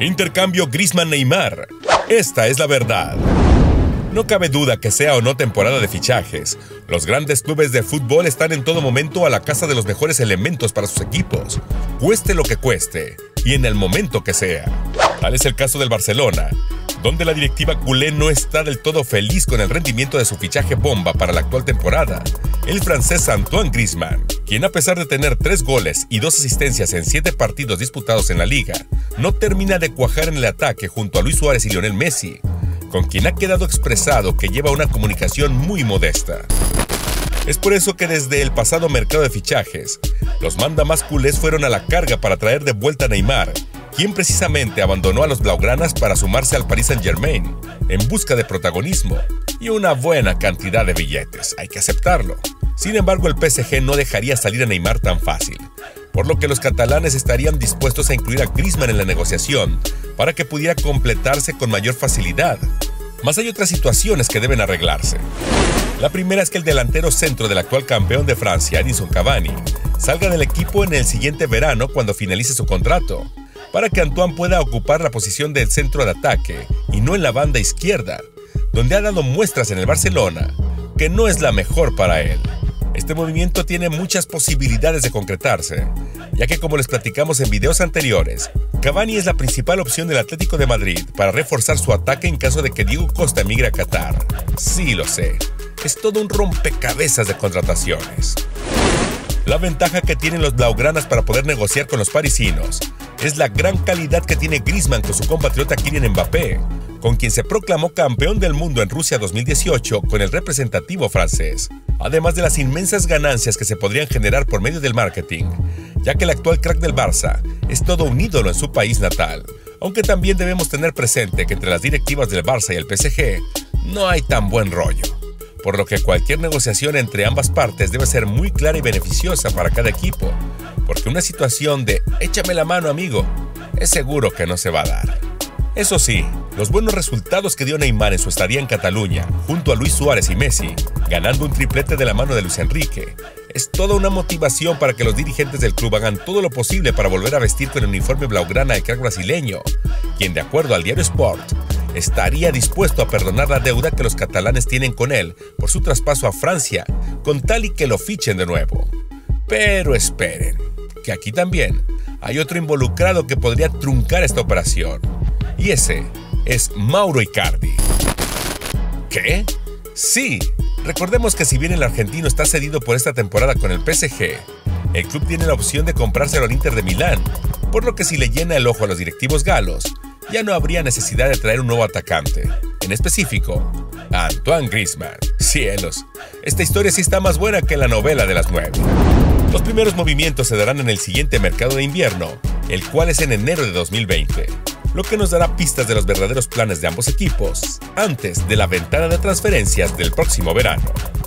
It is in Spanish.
Intercambio Griezmann-Neymar. Esta es la verdad. No cabe duda que sea o no temporada de fichajes, los grandes clubes de fútbol están en todo momento a la caza de los mejores elementos para sus equipos, cueste lo que cueste, y en el momento que sea. Tal es el caso del Barcelona, donde la directiva culé no está del todo feliz con el rendimiento de su fichaje bomba para la actual temporada, el francés Antoine Griezmann, quien a pesar de tener 3 goles y 2 asistencias en 7 partidos disputados en la liga, no termina de cuajar en el ataque junto a Luis Suárez y Lionel Messi, con quien ha quedado expresado que lleva una comunicación muy modesta. Es por eso que desde el pasado mercado de fichajes, los mandamás culés fueron a la carga para traer de vuelta a Neymar, quien precisamente abandonó a los blaugranas para sumarse al Paris Saint-Germain, en busca de protagonismo y una buena cantidad de billetes, hay que aceptarlo. Sin embargo, el PSG no dejaría salir a Neymar tan fácil, por lo que los catalanes estarían dispuestos a incluir a Griezmann en la negociación para que pudiera completarse con mayor facilidad. Mas hay otras situaciones que deben arreglarse. La primera es que el delantero centro del actual campeón de Francia, Edinson Cavani, salga del equipo en el siguiente verano cuando finalice su contrato, para que Antoine pueda ocupar la posición del centro de ataque y no en la banda izquierda, donde ha dado muestras en el Barcelona que no es la mejor para él. Este movimiento tiene muchas posibilidades de concretarse, ya que como les platicamos en videos anteriores, Cavani es la principal opción del Atlético de Madrid para reforzar su ataque en caso de que Diego Costa emigre a Qatar. Sí, lo sé, es todo un rompecabezas de contrataciones. La ventaja que tienen los blaugranas para poder negociar con los parisinos es la gran calidad que tiene Griezmann con su compatriota Kylian Mbappé, con quien se proclamó campeón del mundo en Rusia 2018 con el representativo francés, además de las inmensas ganancias que se podrían generar por medio del marketing, ya que el actual crack del Barça es todo un ídolo en su país natal, aunque también debemos tener presente que entre las directivas del Barça y el PSG no hay tan buen rollo, por lo que cualquier negociación entre ambas partes debe ser muy clara y beneficiosa para cada equipo, porque una situación de «échame la mano, amigo» es seguro que no se va a dar. Eso sí, los buenos resultados que dio Neymar en su estadía en Cataluña, junto a Luis Suárez y Messi, ganando un triplete de la mano de Luis Enrique, es toda una motivación para que los dirigentes del club hagan todo lo posible para volver a vestir con el uniforme blaugrana al crack brasileño, quien de acuerdo al diario Sport, estaría dispuesto a perdonar la deuda que los catalanes tienen con él por su traspaso a Francia, con tal y que lo fichen de nuevo. Pero esperen, que aquí también hay otro involucrado que podría truncar esta operación. Y ese es Mauro Icardi. ¿Qué? Sí, recordemos que si bien el argentino está cedido por esta temporada con el PSG, el club tiene la opción de comprárselo al Inter de Milán, por lo que si le llena el ojo a los directivos galos, ya no habría necesidad de traer un nuevo atacante, en específico, a Antoine Griezmann. Cielos, esta historia sí está más buena que la novela de las 9. Los primeros movimientos se darán en el siguiente mercado de invierno, el cual es en enero de 2020. Lo que nos dará pistas de los verdaderos planes de ambos equipos antes de la ventana de transferencias del próximo verano.